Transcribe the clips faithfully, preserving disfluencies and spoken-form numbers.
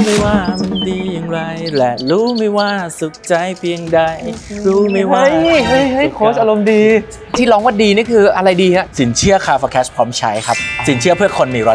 ไหมว่ามันดีอย่างไรและรู้ไหมว่าสุขใจเพียงใดรู้ไหมว่าเฮ้ยเฮ้ยเฮ้ยโค้ชอารมณ์ดีที่ร้องว่าดีนี่คืออะไรดีฮะสินเชื่อ Car for Cash พร้อมใช้ครับสินเชื่อเพื่อคนมีรถ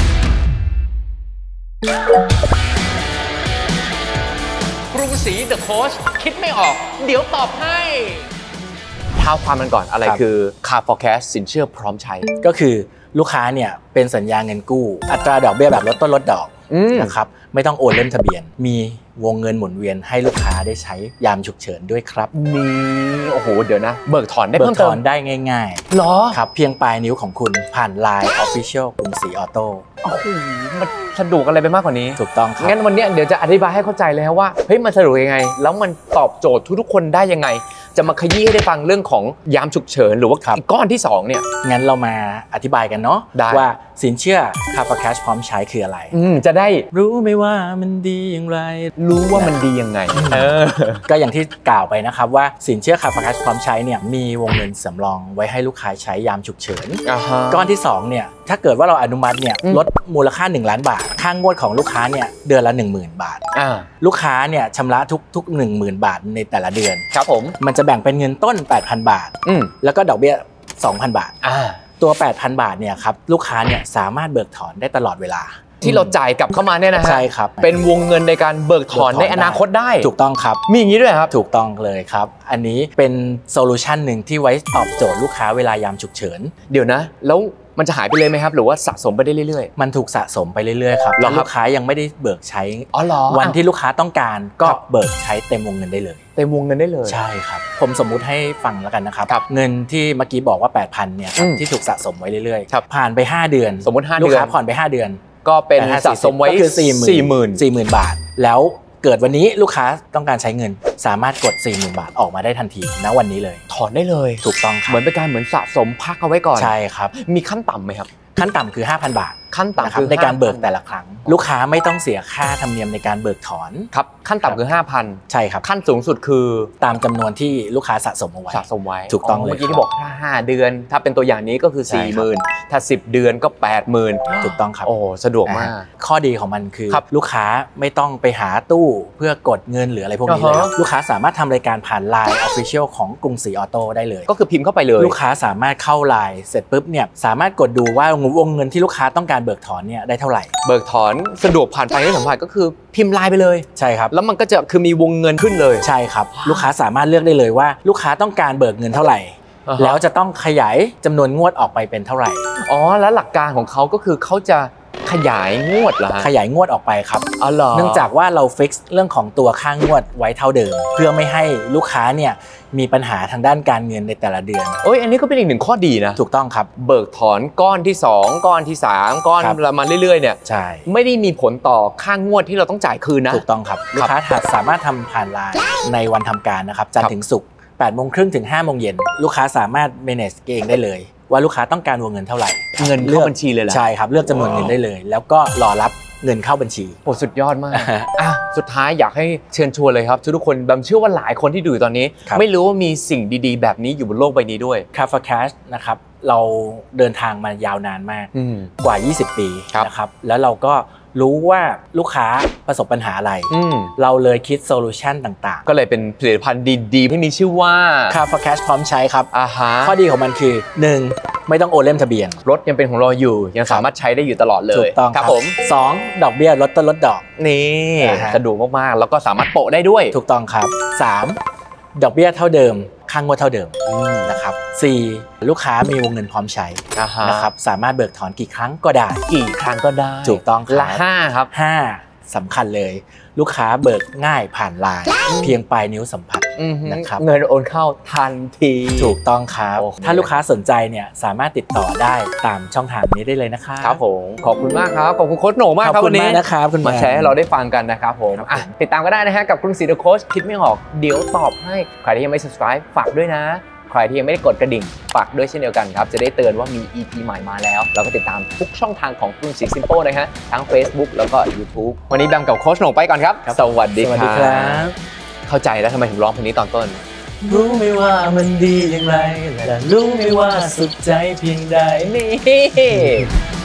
กรุงศรีเดอะโค้ชคิดไม่ออกเดี๋ยวตอบให้เท้าความมันก่อนอะไรคือ Car for Cash สินเชื่อพร้อมใช้ก็คือลูกค้าเนี่ยเป็นสัญญาเงินกู้อัตราดอกเบี้ยแบบลดต้นลดดอกนะครับไม่ต้องโอนเล่มทะเบียนมีวงเงินหมุนเวียนให้ลูกค้าได้ใช้ยามฉุกเฉินด้วยครับนี่โอ้โหเดี๋ยวนะเบิกถอนได้เบิกถอนได้ง่ายๆหรอครับเพียงปลายนิ้วของคุณผ่าน ไลน์ Official กรุงศรีออโต้โอ้โหมันสะดวกอะไรไปมากกว่านี้ถูกต้องครับงั้นวันนี้เดี๋ยวจะอธิบายให้เข้าใจเลยครับว่าเฮ้ยมันสะดวกยังไงแล้วมันตอบโจทย์ทุกๆคนได้ยังไงจะมาขยี้ให้ได้ฟังเรื่องของยามฉุกเฉินหรือว่าก้อนที่สองเนี่ยงั้นเรามาอธิบายกันเนาะว่าสินเชื่อ Car for Cash พร้อมใช้คืออะไรจะได้รู้ไหมว่ามันดีอย่างไรรู้ว่ามันดียังไงเออก็อย่างที่กล่าวไปนะครับว่าสินเชื่อ Car for Cash พร้อมใช้เนี่ยมีวงเงินสำรองไว้ให้ลูกค้าใช้ยามฉุกเฉินก้อนที่สองเนี่ยถ้าเกิดว่าเราอนุมัติเนี่ยลดมูลค่าหนึ่งล้านบาทค่างวดของลูกค้าเนี่ยเดือนละ หนึ่งหมื่น บาทลูกค้าเนี่ยชำระทุกทุก หนึ่งหมื่น บาทในแต่ละเดือนครับผมมันจะแบ่งเป็นเงินต้น แปดพัน บาทแล้วก็ดอกเบี้ย สองพัน บาทตัว แปดพัน บาทเนี่ยครับลูกค้าเนี่ยสามารถเบิกถอนได้ตโลอดเวลาที่เราจ่ายกลับเข้ามาเนี่ยนะฮะใช่ครับเป็นวงเงินในการเบิกถอนในอนาคตได้ถูกต้องครับมีอย่างนี้ด้วยครับถูกต้องเลยครับอันนี้เป็นโซลูชันหนึ่งที่ไว้ตอบโจทย์ลูกค้าเวลายามฉุกเฉินเดี๋ยวนะแล้วมันจะหายไปเลยไหมครับหรือว่าสะสมไปได้เรื่อยๆมันถูกสะสมไปเรื่อยๆครับแล้วลูกค้ายังไม่ได้เบิกใช้อ๋อเหรอวันที่ลูกค้าต้องการก็เบิกใช้เต็มวงเงินได้เลยเต็มวงเงินได้เลยใช่ครับผมสมมุติให้ฟังแล้วกันนะครับเงินที่เมื่อกี้บอกว่า แปดพัน เนี่ยที่ถูกสะสมไว้เรื่อยๆผ่านไปห้าเดือนสมมติห้าเดือนลูกค้าผ่อนไปห้าเดือนก็เป็นสะสมไว้คือ สี่หมื่นสี่หมื่น บาทแล้วเกิดวันนี้ลูกค้าต้องการใช้เงินสามารถกด สี่หมื่น บาทออกมาได้ทันทีณวันนี้เลยถอนได้เลยถูกต้องครับเหมือนเป็นการเหมือนสะสมพักเอาไว้ก่อนใช่ครับมีขั้นต่ำไหมครับขั้นต่ำคือ ห้าพัน บาทขั้นต่ำคือในการเบิกแต่ละครั้งลูกค้าไม่ต้องเสียค่าธรรมเนียมในการเบิกถอนครับขั้นต่ำคือ ห้าพันใช่ครับขั้นสูงสุดคือตามจำนวนที่ลูกค้าสะสมเอาไว้สะสมไว้ถูกต้องเลยเมื่อกี้ที่บอกถ้าห้าเดือนถ้าเป็นตัวอย่างนี้ก็คือ สี่หมื่น ถ้าสิบเดือนก็ แปดหมื่นถูกต้องครับโอ้สะดวกมากข้อดีของมันคือลูกค้าไม่ต้องไปหาตู้เพื่อกดเงินหรืออะไรพวกนี้เลยลูกค้าสามารถทำรายการผ่าน ไลน์ Official ของกรุงศรีออโต้ได้เลยก็คือพิมพ์เข้าไปเลยลูกค้าสามารถเข้า ไลน์ เสร็จปุ๊บเนี่ยสามารถกดดูว่าวงเงินที่ลูกค้าต้องการเบิกถอนเนี่ยได้เท่าไหร่เบิกถอนสะดวกผ่านไปที่สัมผัสก็คือพิมพ์ไลน์ไปเลยใช่ครับแล้วมันก็จะคือมีวงเงินขึ้นเลยใช่ครับลูกค้าสามารถเลือกได้เลยว่าลูกค้าต้องการเบิกเงินเท่าไหร่แล้วจะต้องขยายจำนวนงวดออกไปเป็นเท่าไหร่อ๋อแล้วหลักการของเขาก็คือเขาจะขยายงวดเหรอฮะขยายงวดออกไปครับอ๋อเหรอเนื่องจากว่าเราฟิกซ์เรื่องของตัวค่างวดไว้เท่าเดิมเพื่อไม่ให้ลูกค้าเนี่ยมีปัญหาทางด้านการเงินในแต่ละเดือนโอ้ยอันนี้ก็เป็นอีกหนึ่งข้อดีนะถูกต้องครับเบิกถอนก้อนที่สองก้อนที่สามก้อนมาเรื่อยๆเนี่ยใช่ไม่ได้มีผลต่อค่างวดที่เราต้องจ่ายคืนนะถูกต้องครับลูกค้าสามารถทำผ่าน ไลน์ ในวันทำการนะครับจันทร์ถึงศุกร์ แปดโมงครึ่งถึงห้าโมงเย็นลูกค้าสามารถ manage เองได้เลยว่าลูกค้าต้องการวงเงินเท่าไหร่เงินเข้าบัญชีเลยเหรอใช่ครับเลือกจำนวนเงินได้เลยแล้วก็รอรับเงินเข้าบัญชีโอ้สุดยอดมากอ่ะสุดท้ายอยากให้เชิญชวนเลยครับทุกคนบัมเชื่อว่าหลายคนที่ดูตอนนี้ไม่รู้ว่ามีสิ่งดีๆแบบนี้อยู่บนโลกใบนี้ด้วย Car for Cash นะครับเราเดินทางมายาวนานมากกว่ายี่สิบปีนะครับแล้วเราก็รู้ว่าลูกค้าประสบปัญหาอะไรเราเลยคิดโซลูชันต่างๆก็เลยเป็นผลิตภัณฑ์ดีๆที่มีชื่อว่า Car for Cash พร้อมใช้ครับอ่าฮะข้อดีของมันคือหนึ่งไม่ต้องโอนเล่มทะเบียนรถยังเป็นของเราอยู่ยังสามารถใช้ได้อยู่ตลอดเลยถูกต้องครับผมสองดอกเบี้ยลดต้นลดดอกนี่สะดวกมากๆแล้วก็สามารถโปะได้ด้วยถูกต้องครับสามดอกเบี้ยเท่าเดิมค่างวดเท่าเดิมนะครับสี่ลูกค้ามีวงเงินพร้อมใช้นะครับสามารถเบิกถอนกี่ครั้งก็ได้กี่ครั้งก็ได้ถูกต้องละห้าครับห้าสำคัญเลยลูกค้าเบิกง่ายผ่าน ไลน์ เพียงปลายนิ้วสัมผัสนะครับเงินโอนเข้าทันทีถูกต้องครับถ้าลูกค้าสนใจเนี่ยสามารถติดต่อได้ตามช่องทางนี้ได้เลยนะครับครับผมขอบคุณมากครับขอบคุณโค้ชโหน่มากครับวันนี้นะครับคุณมาแชร์ให้เราได้ฟังกันนะครับผมติดตามก็ได้นะฮะกับกรุงศรีเดอะโค้ชคิดไม่ออกเดี๋ยวตอบให้ใครที่ยังไม่ subscribe ฝากด้วยนะใครที่ยังไม่ได้กดกระดิ่งฝากด้วยเช่นเดียวกันครับจะได้เตือนว่ามี อี พี ใหม่มาแล้วเราก็ติดตามทุกช่องทางของกรุงศรีซิมโป้นะฮะทั้ง Facebook แล้วก็ YouTube วันนี้แบมกับโค้ชโหน่ไปก่อนครับสวัสดีครับเข้าใจแล้วทำไมถึงร้องเพลงนี้ตอนต้นรู้ไหมว่ามันดีอย่างไรและรู้ไหมว่าสุขใจเพียงใดนี่